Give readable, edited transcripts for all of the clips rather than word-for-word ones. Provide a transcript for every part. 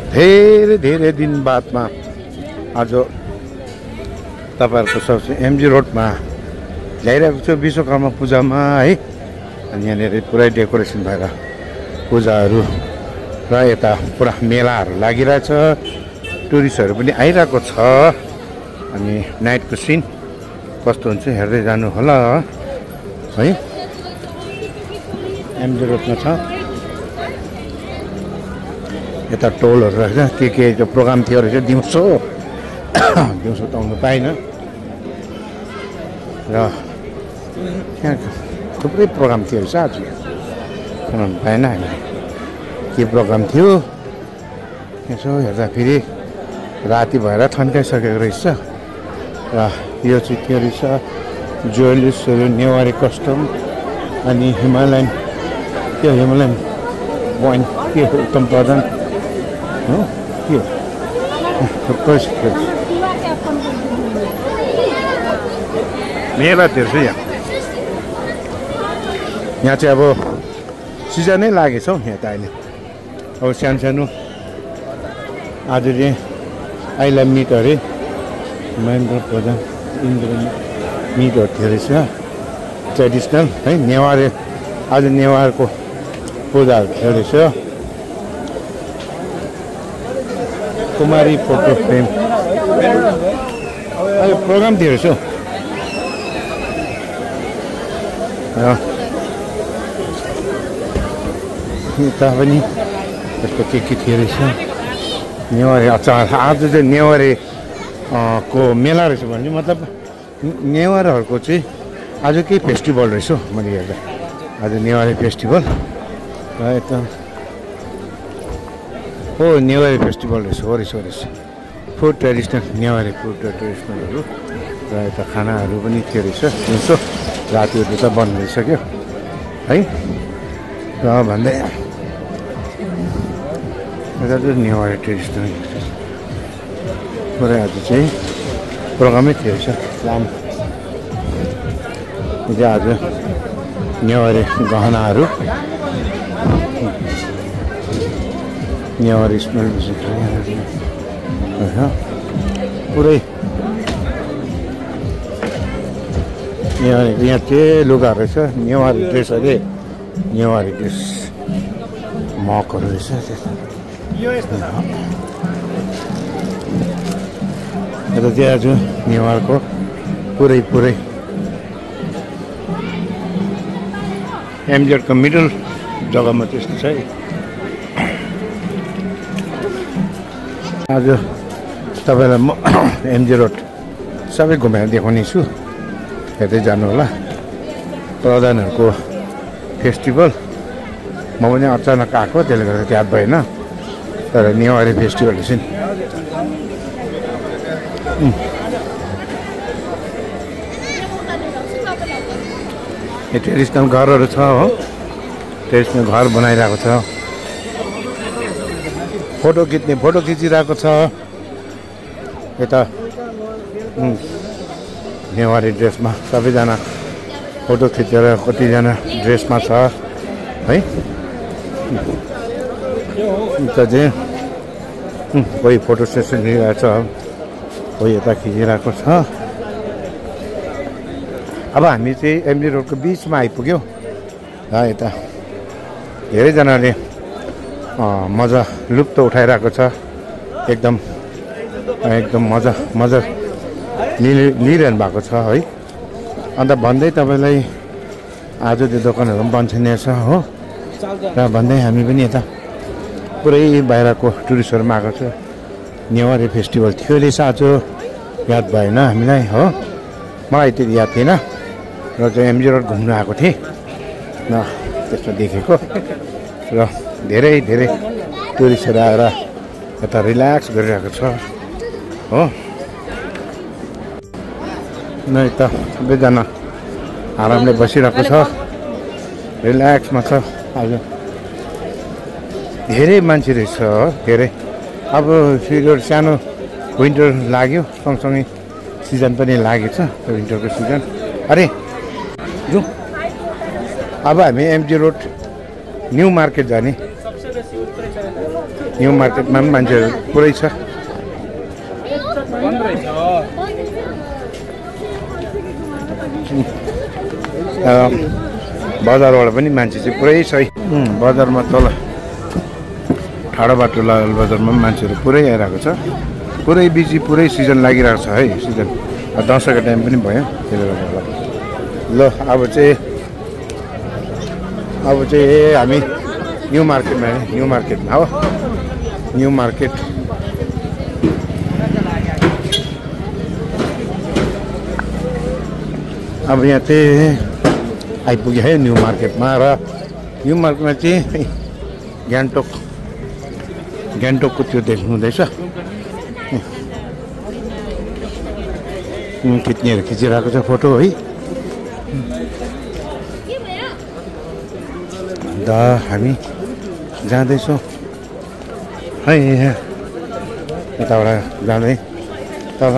धेरै धेरै दिन बादमा आज तपाईहरुको सबसे एमजी रोडमा ल्याइरहेको छु विश्वकर्मा पूजामा है। अनि यहाँनिर पुरै डेकोरेसन भएर पूजाहरू र यता पुरा मेलाहरू लागिरहेछ, टुरिस्टहरू पनि आइरहेको छ। अनि नाइटको सिन कस्तो हुन्छ हेर्दै जानु होला है। एमजी रोडमा छ यता टोलहरू रहेछ, के प्रोग्राम थियो रहेछ दिउँसो दिउँसो त आउनु पाएन र यहाँ थुप्रै प्रोग्राम थियो रहेछ आज आउनु पाएन हामी। के प्रोग्राम थियो यसो हेर्दा फेरि राति भएर थन्काइसकेको रहेछ र यो चाहिँ के रहेछ ज्वेलर्सहरू नेवारी कस्टम अनि हिमालयन पोइन्ट के उत्तम प्रधान हो के मेला थियो यहाँ चाहिँ अब सिजनै लागेछ हौ यहाँ त अहिले। अब सानो आज चाहिँ आइला मिट अरे महेन्द्र प्रधान इन्द्र मिटहरू थियो रहेछ ट्रेडिसनल है। नेवार आज नेवारको पूजाहरू थियो रहेछ। कुमारी फोटो फ्रेम प्रोग्राम थियो रहेछ यता पनि यस्तो के थियो रहेछ। नेवारी अचार आज चाहिँ नेवारी को मेला रहेछ भने मतलब नेवारहरूको चाहिँ आज केही फेस्टिभल रहेछ मैले हेर्दा आज नेवारी फेस्टिभल र यता हो नेवारी फेस्टिभल रहेछ हो रहेछ फुड ट्रेडिसनल नेवारी फुड ट्रेडिसनलहरू र यता खानाहरू पनि थियो रहेछ दिउँसो रातिहरू त बन्द भइसक्यो है। र भन्दै यता चाहिँ नेवारी ट्रेडिसनल पुरै आज चाहिँ प्रोग्रामै थियो रहेछ लामो। आज नेवारी गहनाहरू नेवारी स्मेल पुरै यहाँ के लुगा रहेछ नेवारी ड्रेस अरे नेवारी ड्रेस मकहरू रहेछ यता चाहिँ आज नेवारको पुरै एमजेडको मिडल जग्गामा त्यस्तो छ है। आज तपाईँलाई म एमजी रोड सबै घुमाएर देखाउने छु, हेर्दै जानु होला। प्रधानहरूको फेस्टिभल म पनि अचानक आएको त्यसले गर्दा याद भएन, तर नेवारी फेस्टिभल छ नि। यो ट्रेडिसनल घरहरू छ हो, ट्रेडिसनल घर बनाइरहेको छ, फोटो खिचिरहेको छ। यता नेवारी ड्रेसमा सबैजना फोटो खिचेर कतिजना ड्रेसमा छ है। यता चाहिँ कोही फोटो सेसन लिइरहेको छ, कोही यता खिचिरहेको छ। अब हामी चाहिँ एमजी रोडको बिचमा आइपुग्यौँ र यता धेरैजनाले मजा लुप्त उठाइरहेको छ, एकदम मजा लिइरहनु भएको छ है। अन्त भन्दै तपाईँलाई आज त्यो दोकानहरू पनि बन्द छैन हो र भन्दै हामी पनि यता पुरै बाहिरको टुरिस्टहरू पनि आएको छ। नेवारी फेस्टिभल थियो रहेछ आज, याद भएन हामीलाई हो, मलाई त्यति याद थिएन र चाहिँ एमजी रोड घुम्नु आएको थिएँ न, त्यस्तो देखेको र धेरै टुरिस्टहरू आएर यता रिल्याक्स गरिरहेको छ हो। न यता सबैजना आरामले बसिरहेको छ, रिल्याक्समा छ। आज धेरै मान्छे रहेछ धेरै। अब फेरि सानो विन्टर लाग्यो, सँगसँगै सिजन पनि लागेछ विन्टरको सिजन। अरे जाउँ अब हामी एमजी रोड न्यू मार्केट जाने न्यू मार्केटमा पनि मान्छेहरू पुरै छ। बजारबाट पनि मान्छे चाहिँ पुरै छ है। बजारमा तल ठाडो बाटो लाल बजारमा पनि मान्छेहरू पुरै आइरहेको छ। पुरै बिजी, पुरै सिजन लागिरहेको छ है। सिजन दसैँको टाइम पनि भयो त्यसले गर्दा होला। ल अब चाहिँ हामी न्यू मार्केटमा हो। न्यू मार्केट अब यहाँ चाहिँ आइपुग्यो है न्यू मार्केटमा। र न्यू मार्केटमा चाहिँ गान्तोकको त्यो देख्नु हुँदैछ। खिच्नेहरू खिचिरहेको छ फोटो है। अन्त हामी जाँदैछौँ है। यताबाट जाँदै तल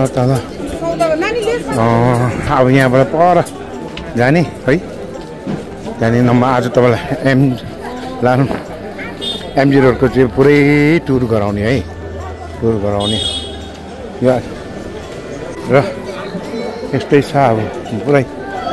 अब यहाँबाट पर जाने है। जाने नम्बर आज तपाईँलाई एमजी रोडको चाहिँ पुरै टुर गराउने है। टुर गराउने र यस्तै छ अब पुरै।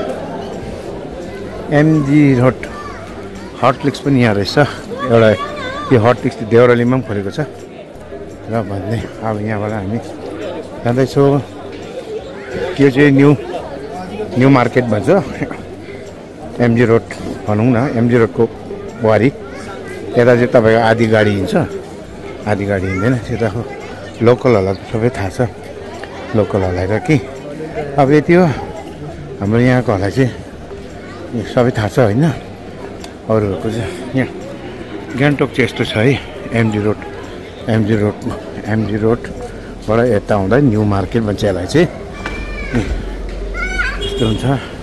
एमजी रोड हटलिक्स पनि यहाँ रहेछ एउटा। यो हटलिक्स देउरालीमा पनि खोलेको छ र भन्दै अब यहाँबाट हामी जाँदैछौँ। यो चाहिँ न्यू मार्केट भन्छ। एमजी रोड भनौँ न, एमजी रोडको वारी। यता चाहिँ तपाईँको आधी गाडी हिँड्छ, आधी गाडी हिँड्दैन। त्यताको लोकलहरूलाई सबै थाहा छ, लोकलहरूलाई र कि अब यति हो। हाम्रो यहाँकोहरूलाई चाहिँ सबै थाहा छ होइन। अरूहरूको चाहिँ यहाँ गान्तोक चाहिँ यस्तो छ है। एमजी रोडबाट यता आउँदा न्यू मार्केट भन्छ यसलाई चाहिँ। यस्तो हुन्छ।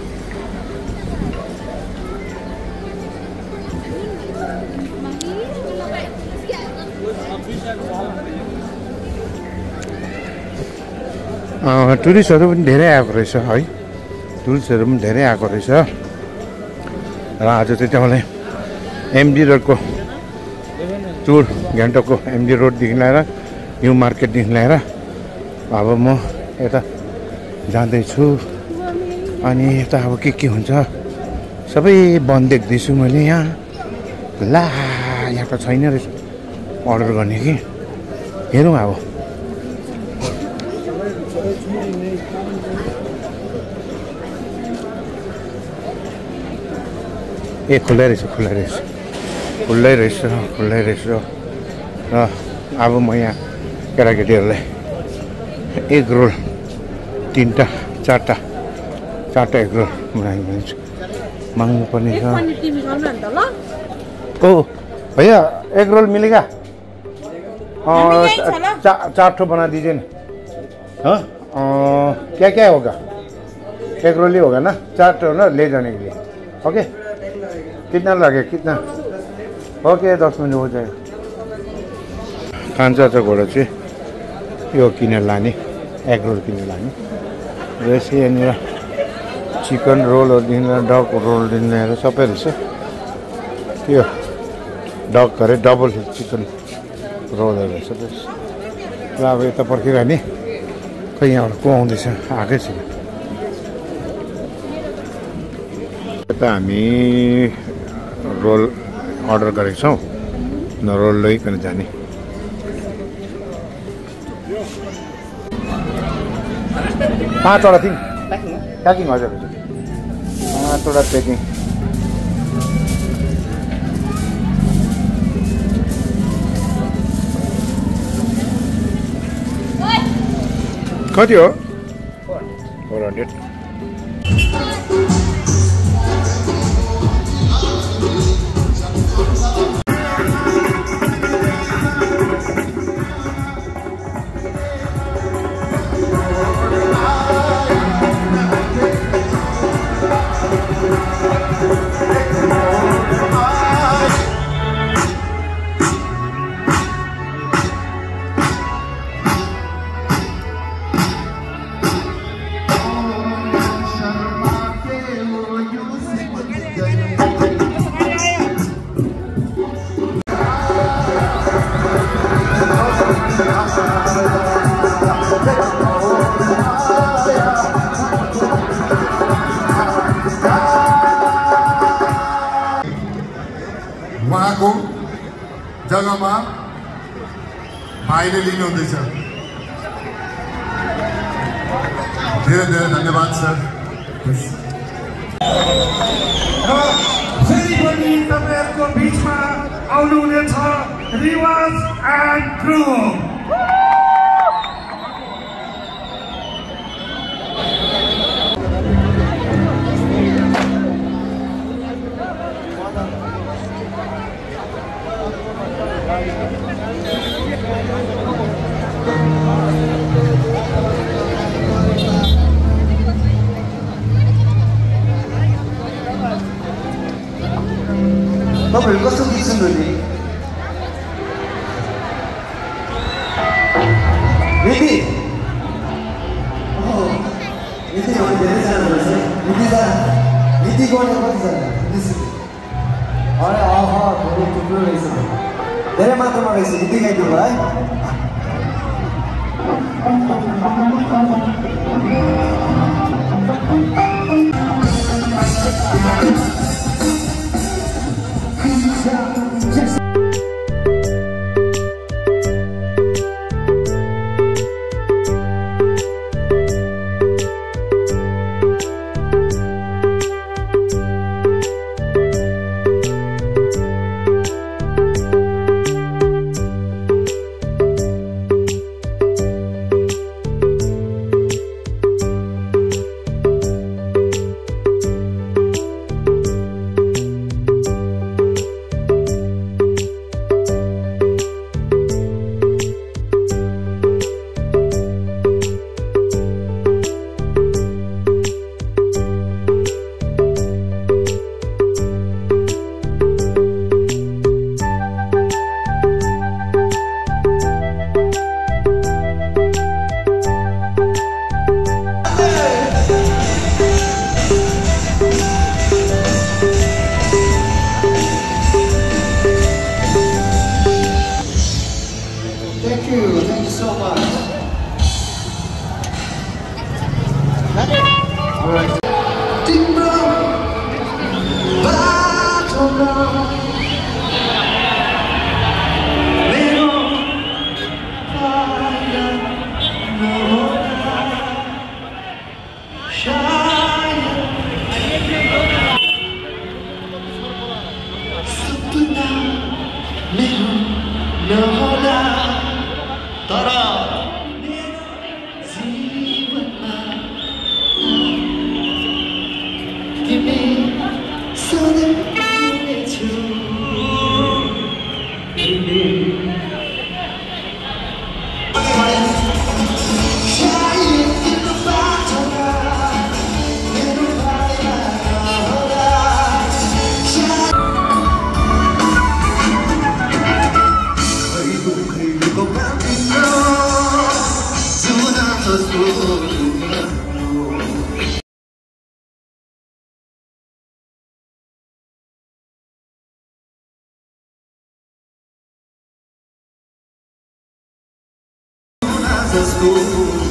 टुरिस्टहरू पनि धेरै आएको रहेछ है। टुरिस्टहरू पनि धेरै आएको रहेछ। र आज चाहिँ तपाईँलाई एमजी रोडको टुर, गान्तोकको एमजी रोडदेखि लिएर न्यू मार्केटदेखि लिएर अब म यता जाँदैछु। अनि यता अब के हुन्छ सबै बन्द देख्दैछु मैले यहाँ। ला यहाँ त छैन रहेछ अर्डर गर्ने कि। हेरौँ अब। ए खुल्लै रहेछ र अब म यहाँ केटाकेटीहरूलाई एग रोल 3टा 4टा एग रोल बनाइदिन्छु। माग्नु पर्ने छ। ओ भैया एग रोल मिलेगा? 4 ठो बना दीजिए ना। हाँ क्या क्या होगा? एग रोल ही होगा ना? 4 ठो ना ले जाने के लिए। ओके कितना लगे? कितना? ओके 10 मिनट हो जाएगा। कान्छा घोडा चाहिँ यो किनेर लाने, एग रोल किनेर लाने। र यसै यहाँनिर चिकन रोलहरूदेखि लिएर डक रोलदेखि लिएर सबै रहेछ। त्यो डक अरे डबल चिकन रोलहरू रहेछ। र अब यता पर्खिरहने। खै यहाँबाट को आउँदैछ? आएकै छैन। यता हामी रोल अर्डर गरेको छौँ। रोल लैकन जाने। पाँचवटा थिङ प्याकिङ हजुर 5वटा प्याकिङ। कति हो? 400। भाइले लिनुहुँदैछ। धेरै धेरै धन्यवाद सर। फेरि पनि तपाईहरुको बीचमा आउनुहुनेछ रिवाज एन्ड ग्रुप। तपाईहरु कस्तो गीत सुन्नुहुने? हिन्दी हिन्दी धेरैजना रहेछ। हिन्दी गर्ने कतिजना? अरे धेरै थुप्रो रहेछ, धेरै मात्रामा रहेछ। हिन्दी गाइदिनु भयो है। Thank you so much. All right. School